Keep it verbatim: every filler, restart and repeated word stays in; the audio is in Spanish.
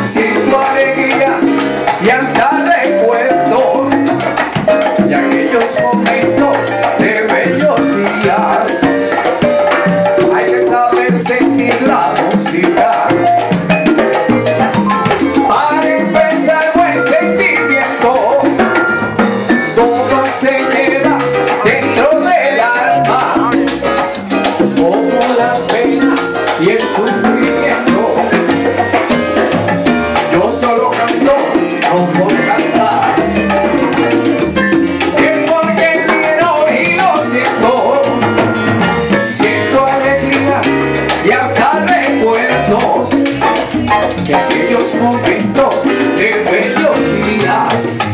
siento alegrías y hasta recuerdos de aquellos momentos de bellos días. Hay que saber sentir la música para expresar buen sentimiento. Todo se lleva dentro del alma, como las penas y el sufrimiento. Yo solo canto no por cantar, es porque quiero y lo siento. Siento alegrías y hasta recuerdos de aquellos momentos de bellos días.